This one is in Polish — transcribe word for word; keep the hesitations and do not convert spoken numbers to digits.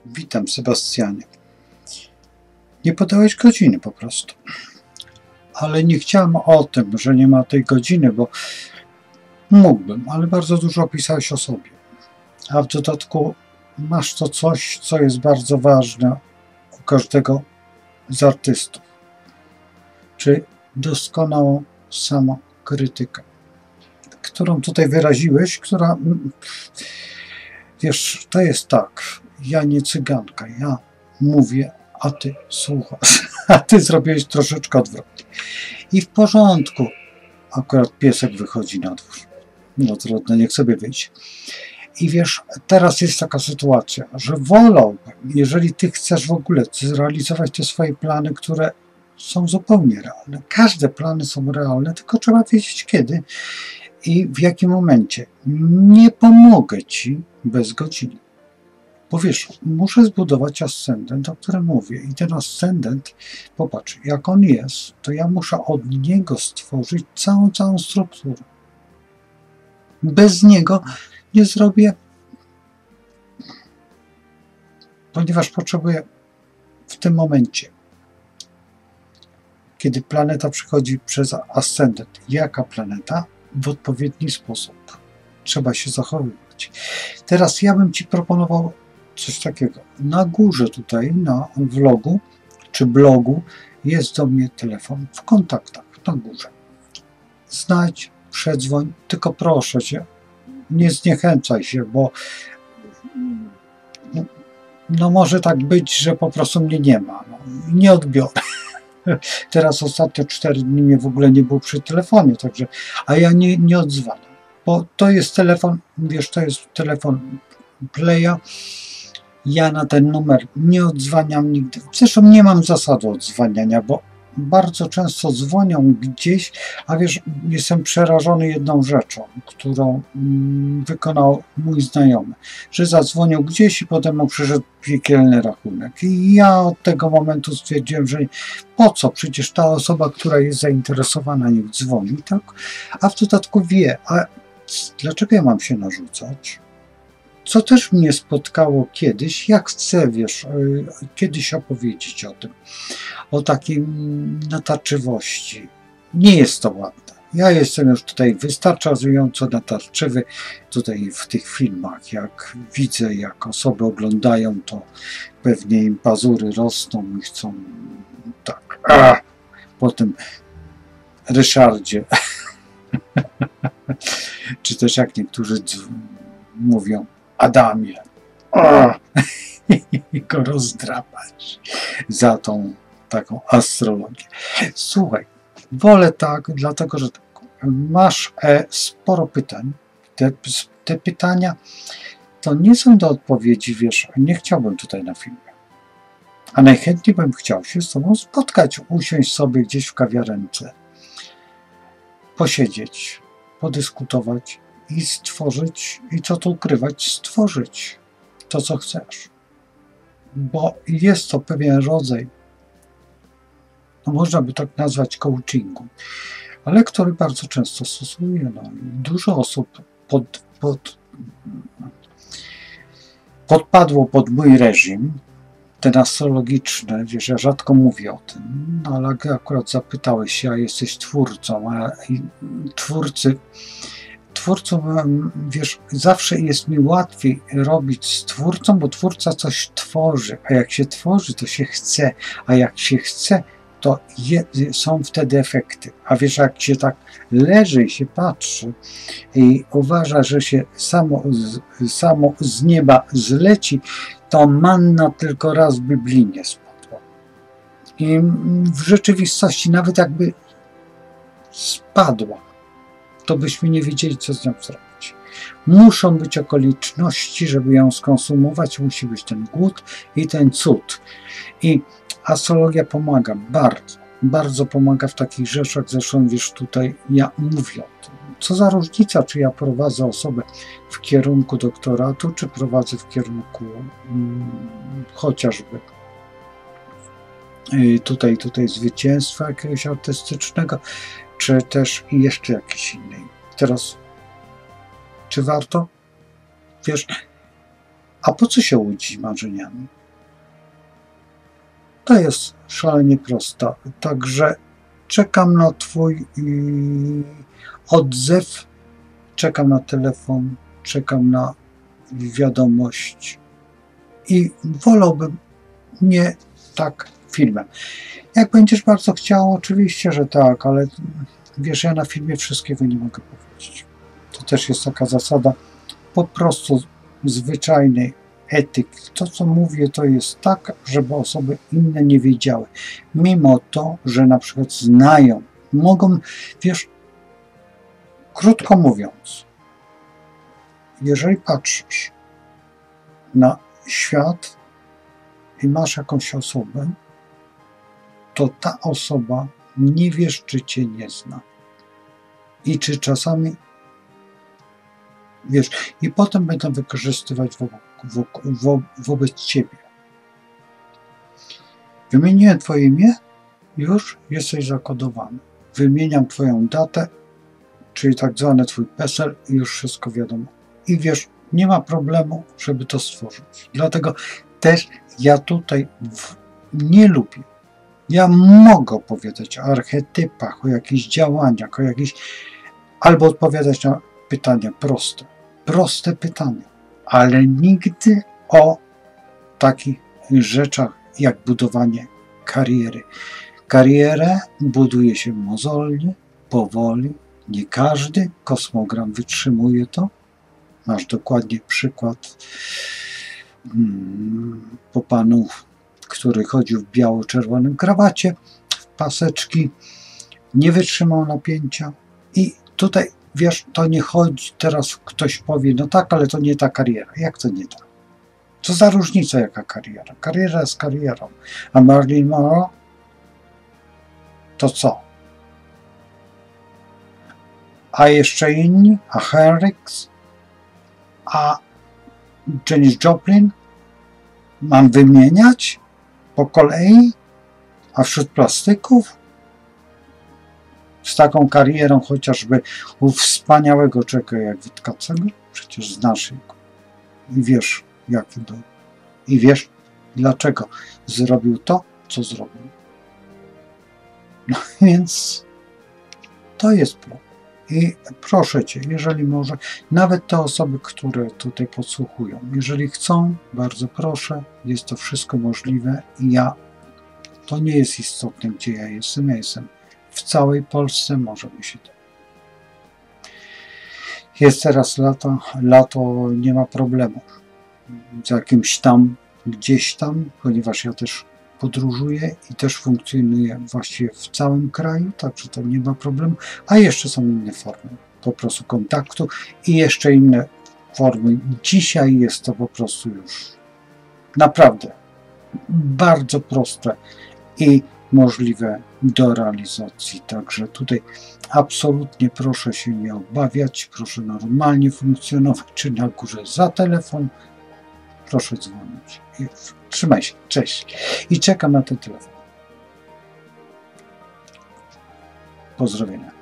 Witam, Sebastianie. Nie podałeś godziny po prostu. Ale nie chciałem o tym, że nie ma tej godziny, bo mógłbym, ale bardzo dużo opisałeś o sobie. A w dodatku masz to coś, co jest bardzo ważne u każdego z artystów. Czyli doskonałą samokrytykę, którą tutaj wyraziłeś, która, wiesz, to jest tak, ja nie cyganka, ja mówię, a ty słuchasz, a ty zrobiłeś troszeczkę odwrotnie. I w porządku, akurat piesek wychodzi na dwór, no trudno, niech sobie wyjdzie. I wiesz, teraz jest taka sytuacja, że wolałbym, jeżeli ty chcesz w ogóle zrealizować te swoje plany, które są zupełnie realne. Każde plany są realne, tylko trzeba wiedzieć kiedy i w jakim momencie. Nie pomogę ci bez godziny. Bo wiesz, muszę zbudować ascendent, o którym mówię. I ten ascendent, popatrz, jak on jest, to ja muszę od niego stworzyć całą, całą strukturę. Bez niego nie zrobię, ponieważ potrzebuję w tym momencie, kiedy planeta przychodzi przez ascendent, jaka planeta? W odpowiedni sposób. Trzeba się zachowywać. Teraz ja bym ci proponował coś takiego. Na górze tutaj, na vlogu, czy blogu, jest do mnie telefon w kontaktach, na górze. Znajdź, przedzwoń, tylko proszę cię, nie zniechęcaj się, bo no może tak być, że po prostu mnie nie ma. No, nie odbiorę. Teraz ostatnio cztery dni mnie w ogóle nie było przy telefonie, także, a ja nie, nie odzwaniam, bo to jest telefon, wiesz, to jest telefon Playa, ja na ten numer nie odzwaniam nigdy, zresztą nie mam zasady odzwaniania, bo bardzo często dzwonią gdzieś, a wiesz, jestem przerażony jedną rzeczą, którą mm, wykonał mój znajomy, że zadzwonił gdzieś i potem mu przyszedł piekielny rachunek. I ja od tego momentu stwierdziłem, że po co, przecież ta osoba, która jest zainteresowana, niech dzwoni, tak? A w dodatku wie, a dlaczego ja mam się narzucać? Co też mnie spotkało kiedyś, jak chcę, wiesz, kiedyś opowiedzieć o tym, o takiej natarczywości. Nie jest to ładne. Ja jestem już tutaj wystarczająco natarczywy. Tutaj w tych filmach, jak widzę, jak osoby oglądają, to pewnie im pazury rosną i chcą tak. A, po tym Ryszardzie. Czy też jak niektórzy mówią, Adamie, o! I go rozdrapać za tą taką astrologię. Słuchaj, wolę tak, dlatego że masz e, sporo pytań. Te, te pytania to nie są do odpowiedzi, wiesz, nie chciałbym tutaj na filmie. A najchętniej bym chciał się z tobą spotkać, usiąść sobie gdzieś w kawiarence, posiedzieć, podyskutować i stworzyć, i co tu ukrywać, stworzyć to, co chcesz. Bo jest to pewien rodzaj, no można by tak nazwać, coachingu, ale który bardzo często stosuję. No, dużo osób pod, pod, podpadło pod mój reżim, ten astrologiczny, wiesz, ja rzadko mówię o tym, no, ale akurat zapytałeś się, a jesteś twórcą, a twórcy Twórcą, wiesz, zawsze jest mi łatwiej robić z twórcą, bo twórca coś tworzy, a jak się tworzy, to się chce, a jak się chce, to je, są wtedy efekty. A wiesz, jak się tak leży i się patrzy i uważa, że się samo, samo z nieba zleci, to manna tylko raz w Biblii nie spadła. I w rzeczywistości nawet jakby spadła, to byśmy nie wiedzieli, co z nią zrobić. Muszą być okoliczności, żeby ją skonsumować, musi być ten głód i ten cud. I astrologia pomaga bardzo, bardzo pomaga w takich rzeczach, zresztą wiesz, tutaj ja mówię o tym. Co za różnica, czy ja prowadzę osobę w kierunku doktoratu, czy prowadzę w kierunku hmm, chociażby tutaj, tutaj zwycięstwa jakiegoś artystycznego, czy też jeszcze jakiejś innej. Teraz, czy warto? Wiesz, a po co się łudzić marzeniami? To jest szalenie prosta. Także czekam na Twój yy, odzew, czekam na telefon, czekam na wiadomość i wolałbym nie tak filmem. Jak będziesz bardzo chciał, oczywiście, że tak, ale wiesz, ja na filmie wszystkiego nie mogę powiedzieć. To też jest taka zasada po prostu zwyczajnej etyki. To, co mówię, to jest tak, żeby osoby inne nie wiedziały. Mimo to, że na przykład znają, mogą, wiesz, krótko mówiąc, jeżeli patrzysz na świat i masz jakąś osobę, to ta osoba nie wiesz, czy cię nie zna. I czy czasami, wiesz, i potem będą wykorzystywać wo, wo, wo, wobec ciebie. Wymieniłem twoje imię, już jesteś zakodowany. Wymieniam twoją datę, czyli tak zwany twój PESEL i już wszystko wiadomo. I wiesz, nie ma problemu, żeby to stworzyć. Dlatego też ja tutaj w, nie lubię. Ja mogę opowiadać o archetypach, o jakichś działaniach, o jakichś, albo odpowiadać na pytania proste. Proste pytania, ale nigdy o takich rzeczach jak budowanie kariery. Karierę buduje się mozolnie, powoli. Nie każdy kosmogram wytrzymuje to. Masz dokładnie przykład hmm, po panu, który chodził w biało-czerwonym krawacie, paseczki, nie wytrzymał napięcia i tutaj, wiesz, to nie chodzi, teraz ktoś powie, no tak, ale to nie ta kariera. Jak to nie ta? Co za różnica, jaka kariera? Kariera jest karierą. A Marilyn Monroe? To co? A jeszcze inni? A Hendrix? A Janis Joplin? Mam wymieniać po kolei? A wśród plastyków? Z taką karierą chociażby u wspaniałego człowieka jak Witkacego? Przecież znasz jego. I wiesz, jaki był. I wiesz, dlaczego zrobił to, co zrobił. No więc to jest problem. I proszę Cię, jeżeli może, nawet te osoby, które tutaj podsłuchują, jeżeli chcą, bardzo proszę, jest to wszystko możliwe i ja, to nie jest istotne, gdzie ja jestem, ja jestem w całej Polsce, możemy się to. Jest teraz lato, lato nie ma problemu z jakimś tam, gdzieś tam, ponieważ ja też podróżuję i też funkcjonuję właściwie w całym kraju, także to nie ma problemu, a jeszcze są inne formy po prostu kontaktu i jeszcze inne formy. Dzisiaj jest to po prostu już naprawdę bardzo proste i możliwe do realizacji, także tutaj absolutnie proszę się nie obawiać, proszę normalnie funkcjonować, czy na górze za telefon, proszę dzwonić. Trzymaj się, cześć. I czekam na ten telefon. Pozdrowienia.